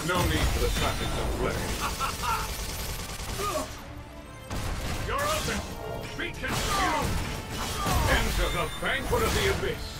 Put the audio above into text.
No need for the tactics of flesh. You're open! Be consumed! Enter the banquet of the abyss!